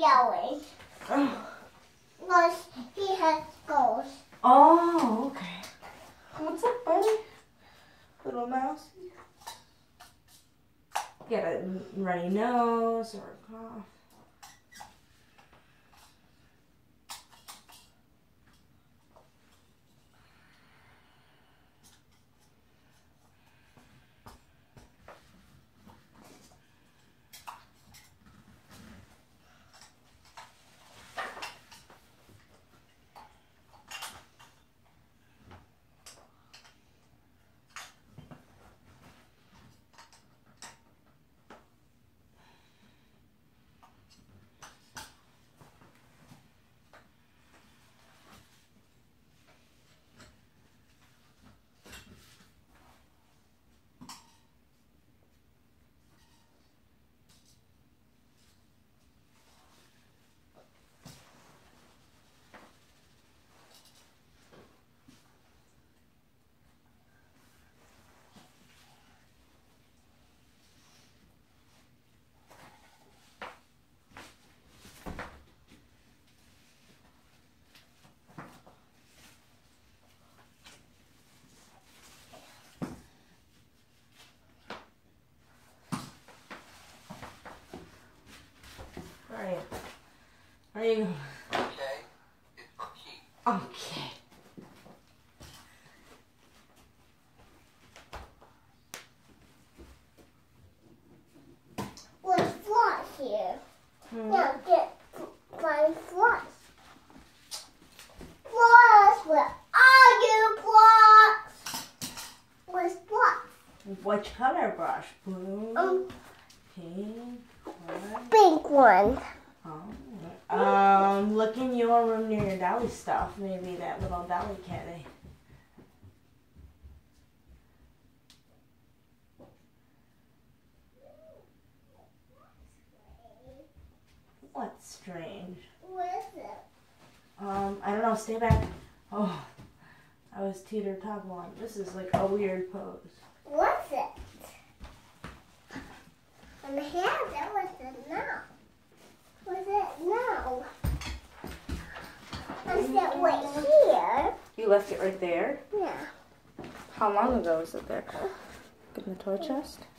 yelling. Oh. Because he has goals. Oh, okay. What's up, buddy? Little mouse. You got a runny nose or a cough. Are you? Okay, it's cookie. Okay. With flies here. Now get my flies. Flies, where are you, flies? Where's flies? Which color brush? Blue, pink, white. Pink one. Oh. Look in your room near your dolly stuff. Maybe that little dolly kitty. What's strange? What is it? I don't know. Stay back. Oh, I was teeter-tottering. This is like a weird pose. What's it? On the hand, that was it now. What's it now? I said right here. You left it right there? Yeah. How long ago was it there? In the toy chest?